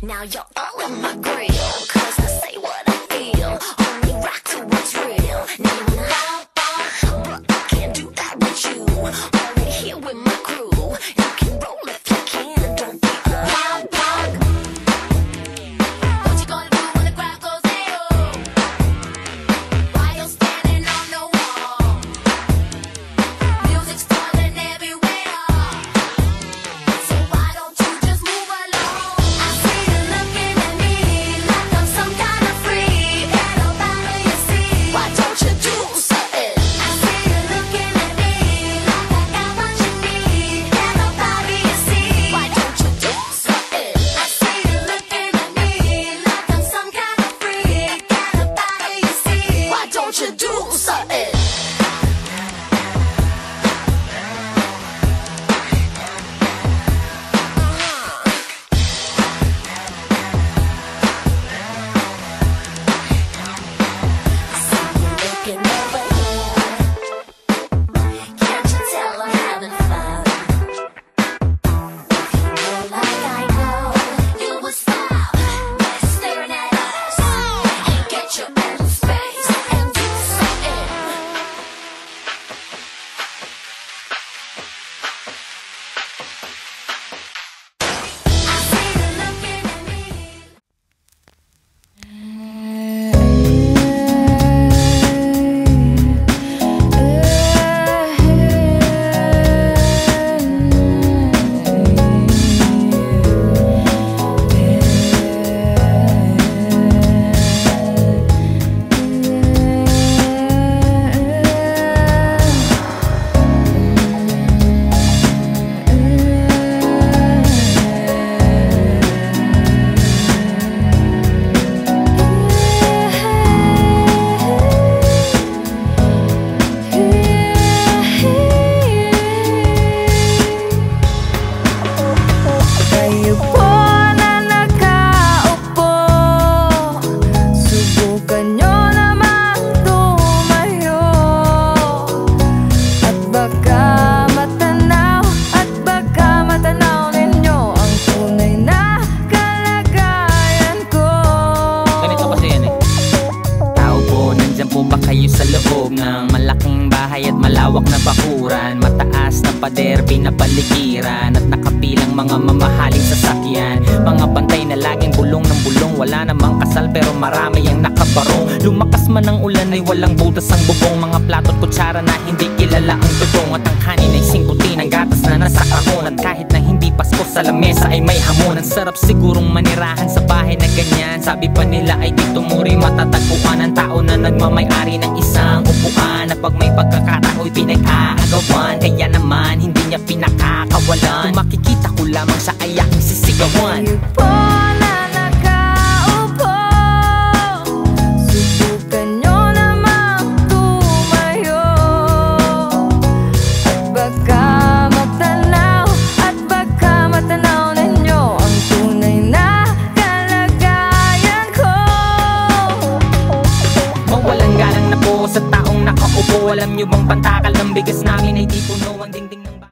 Now you're all in my grill, 'cause I say what I feel. Only rock to what's real. Now you wanna but I can't do that with you. Only here with my crew. You can roll if you can. Don't be a wild dog. What you gonna do when the crowd goes hey-oh? While you're standing on the wall, music's falling everywhere. So why don't you just move along? I see you looking at me like I'm some kind of freak. Ain't nobody you see. Why don't you do something? I see you looking at me like I got what you need. Ain't nobody you see. Why don't you do something? I see you looking at me like I'm some kind of freak. Ain't nobody you see. Why don't you do something? Looking over here, can't you tell I'm having fun? If you know like I know, you would stop staring at us and get your own space and do something. I see you looking at me. Kayo po na nakaupo, subukan nyo namang tumayo. At baka matanaw ninyo ang tunay na kalagayan ko. Ganito kasi yan eh. Tao po, nandyan po ba kayo sa loob ng malaking bahay at malawak na bakuran? Mataas na pader, pinapaligiran at nakapilang mga mamahaling sasakyan. Mga bantay na laging bulong ng bulong, wala namang kasal pero marami ang nakabarong. Lumakas man ang ulan ay walang butas ang bubong. Mga plato't kutsara na hindi kilala ang tutong. At ang kanin ay singkutin, ang gatas na nasa kahon. At kahit na hindi Pasko sa lamesa ay may hamon. Ang sarap sigurong manirahan sa bahay na ganyan. Sabi pa nila ay dito muri matatagpuan ang tao na nagmamay-ari ng isang upuan. Na pag may pagkakatao'y pinag-aagawan, kaya naman hindi niya pinakakawalan. Kung makikita ko lamang siya ay aking sisigawan. Kayo po na nakaupo, subukan nyo namang tumayo. At baka matanaw ninyo ang tunay na kalagayan ko. Mawalang galang na po sa taong nakaupo. Alam nyo bang pantakal ng bigas namin ay di puno ang